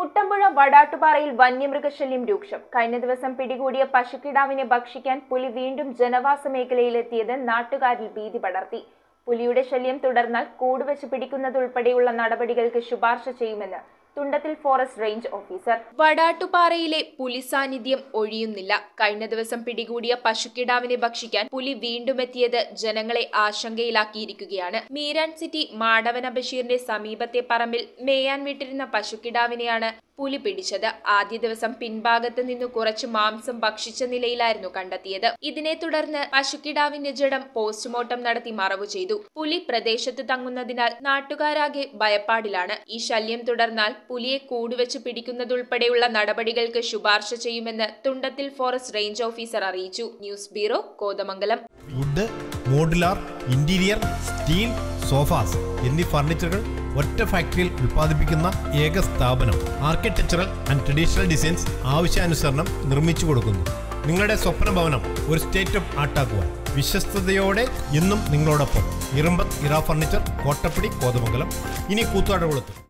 കുട്ടമ്പുഴ വടാട്ടുപാറയിൽ വന്യമൃഗശല്യം രൂക്ഷം. കഴിഞ്ഞ ദിവസം പിടികൂടിയ പശുക്കിടാവിനെ ഭക്ഷിക്കാൻ പുലി വീണ്ടും ജനവാസ മേഖലയിലെത്തിയത് നാട്ടുകാരിൽ ഭീതി പടർത്തി. പുലിയുടെ ശല്യം തുടർന്നാൽ കൂടുവെച്ച് പിടിക്കുന്നതുൾപ്പെടെയുള്ള നടപടികൾക്ക് ശുപാർശ ചെയ്യുമെന്ന് തുണ്ടത്തിൽ ഫോറസ്റ്റ് റേഞ്ച് ഓഫീസർ. വടാട്ടുപാറയിലെ പുലി സാന്നിധ്യം ഒഴിയുന്നില്ല. കഴിഞ്ഞ ദിവസം പിടികൂടിയ പശുക്കിടാവിനെ ഭക്ഷിക്കാൻ പുലി വീണ്ടും എത്തിയത് ജനങ്ങളെ ആശങ്കയിലാക്കിയിരിക്കുകയാണ്. മീരാൻ സിറ്റി മാടവന ബഷീറിന്റെ സമീപത്തെ പറമ്പിൽ മേയാൻ വിട്ടിരുന്ന പശുക്കിടാവിനെയാണ് പുലി പിടിച്ചത്. ആദ്യ ദിവസം പിൻഭാഗത്ത് നിന്നു കുറച്ച് മാംസം ഭക്ഷിച്ച നിലയിലായിരുന്നു കണ്ടെത്തിയത്. ഇതിനെ തുടർന്ന് പശുക്കിടാവിന്റെ ജഡം പോസ്റ്റ്മോർട്ടം നടത്തി മറവു ചെയ്തു. പുലി പ്രദേശത്ത് തങ്ങുന്നതിനാൽ നാട്ടുകാരാകെ ഭയപ്പാടിലാണ്. ഈ ശല്യം തുടർന്നാൽ പുലിയെ കൂടുവെച്ച് പിടിക്കുന്നതുൾപ്പെടെയുള്ള നടപടികൾക്ക് ശുപാർശ ചെയ്യുമെന്ന് തുണ്ടത്തിൽ ഫോറസ്റ്റ് റേഞ്ച് ഓഫീസർ അറിയിച്ചു. News bureau, Kothamangalam. Wood, modular, interior, steel, sofas എന്നീ ഫർണിച്ചറുകൾ ഒറ്റ ഫാക്ടറിയിൽ ഉൽപ്പാദിപ്പിക്കുന്ന ഏക സ്ഥാപനം. ആർക്കിടെക്ചറൽ ആൻഡ് ട്രഡീഷണൽ ഡിസൈൻസ് ആവശ്യാനുസരണം നിർമ്മിച്ചു കൊടുക്കുന്നു. നിങ്ങളുടെ സ്വപ്ന ഭവനം ഒരു സ്റ്റേറ്റ് ഓഫ് ആർട്ടാക്കുവാൻ വിശ്വസ്തയോടെ എന്നും നിങ്ങളോടൊപ്പം. ഇറമ്പത്ത് ഇറ ഫർണിച്ചർ, കോട്ടപ്പടി, കോതമംഗലം. ഇനി കൂത്താട്ടുകുളത്ത്.